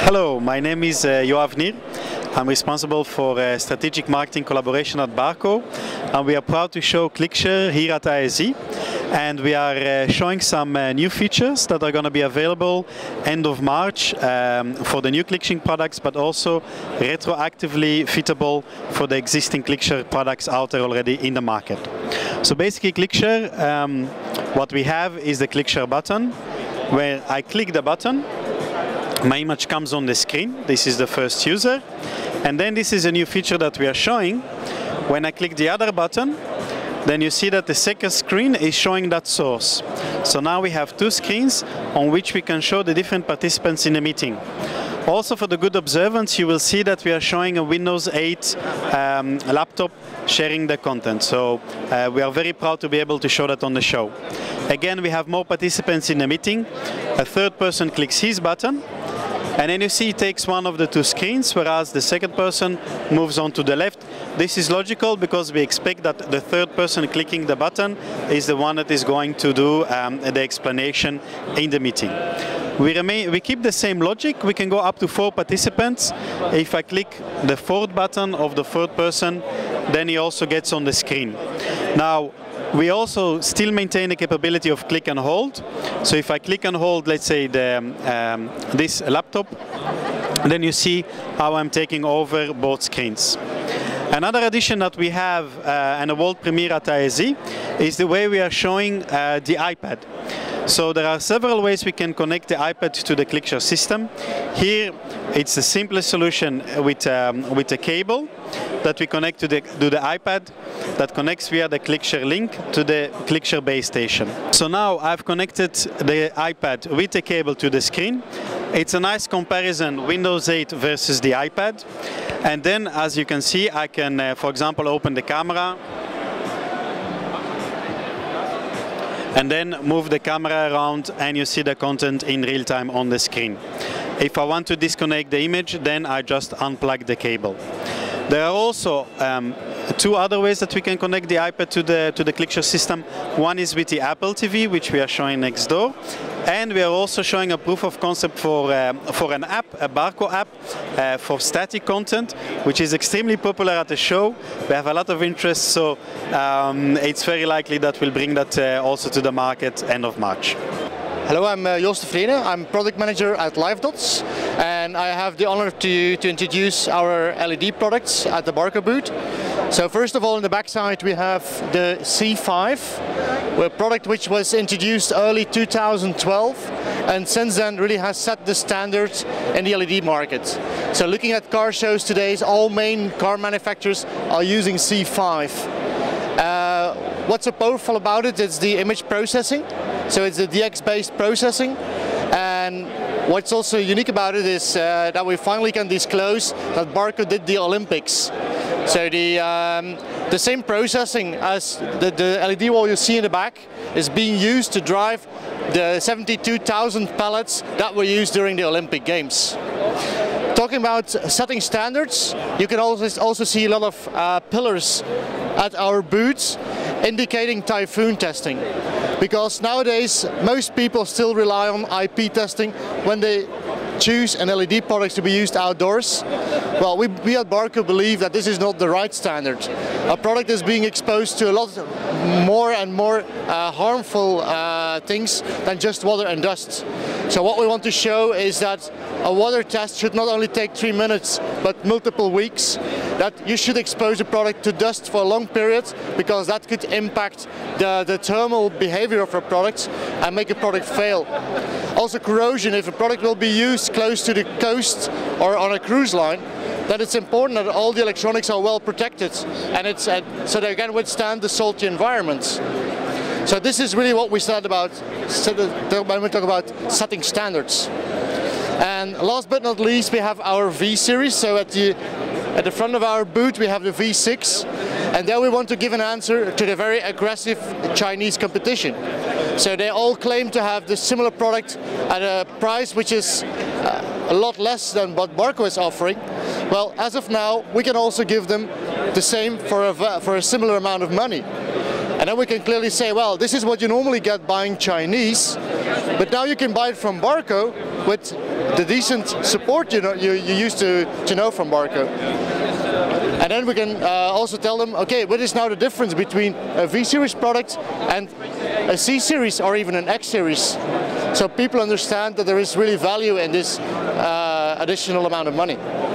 Hello, my name is Yoav Nir. I'm responsible for strategic marketing collaboration at Barco, and we are proud to show ClickShare here at ISE. And we are showing some new features that are going to be available end of March for the new ClickShare products, but also retroactively fittable for the existing ClickShare products out there already in the market. So basically ClickShare, what we have is the ClickShare button, where I click the button, my image comes on the screen. This is the first user. And then this is a new feature that we are showing. When I click the other button, then you see that the second screen is showing that source. So now we have two screens on which we can show the different participants in the meeting. Also, for the good observance, you will see that we are showing a Windows 8 laptop sharing the content. So we are very proud to be able to show that on the show. Again, we have more participants in the meeting. A third person clicks his button, and then you see it takes one of the two screens, whereas the second person moves on to the left. This is logical because we expect that the third person clicking the button is the one that is going to do the explanation in the meeting. We keep the same logic. We can go up to 4 participants. If I click the fourth button of the third person, then he also gets on the screen. Now, we also still maintain the capability of click and hold. So if I click and hold, let's say this laptop, then you see how I'm taking over both screens. Another addition that we have, and a world premiere at ISE, is the way we are showing the iPad. So there are several ways we can connect the iPad to the ClickShare system. Here, it's the simplest solution with a cable that we connect to the iPad that connects via the ClickShare link to the ClickShare base station. So now I've connected the iPad with a cable to the screen. It's a nice comparison, Windows 8 versus the iPad. And then, as you can see, I can, for example, open the camera and then move the camera around, and you see the content in real time on the screen. If I want to disconnect the image, then I just unplug the cable. There are also 2 other ways that we can connect the iPad to the ClickShare system. One is with the Apple TV, which we are showing next door. And we are also showing a proof of concept for an app, a Barco app, for static content, which is extremely popular at the show. We have a lot of interest, so it's very likely that we'll bring that also to the market end of March. Hello, I'm Joost de Vrede. I'm product manager at LiveDots, and I have the honor to introduce our LED products at the Barco booth. So first of all, on the backside we have the C5, a product which was introduced early 2012, and since then really has set the standard in the LED market. So looking at car shows today, all main car manufacturers are using C5. What's so powerful about it is the image processing. So it's the DX-based processing, and what's also unique about it is that we finally can disclose that Barco did the Olympics. So the same processing as the LED wall you see in the back is being used to drive the 72,000 pallets that were used during the Olympic Games. Talking about setting standards, you can also see a lot of pillars at our booths indicating typhoon testing. Because nowadays most people still rely on IP testing when they choose an LED product to be used outdoors. Well, we at Barco believe that this is not the right standard. Our product is being exposed to a lot more and more harmful things than just water and dust. So what we want to show is that a water test should not only take 3 minutes but multiple weeks, that you should expose a product to dust for a long period, because that could impact the thermal behavior of a product and make a product fail. Also corrosion, if a product will be used close to the coast or on a cruise line, then it's important that all the electronics are well protected and so they can withstand the salty environments. So this is really what we said about when we talk about setting standards. And last but not least, we have our V series. So at the front of our booth we have the V6, and there we want to give an answer to the very aggressive Chinese competition. So they all claim to have the similar product at a price which is a lot less than what Barco is offering. Well, as of now, we can also give them the same for a similar amount of money. And then we can clearly say, well, this is what you normally get buying Chinese, but now you can buy it from Barco with the decent support you used to know from Barco. And then we can also tell them, okay, what is now the difference between a V-Series product and a C-Series or even an X-Series? So people understand that there is really value in this additional amount of money.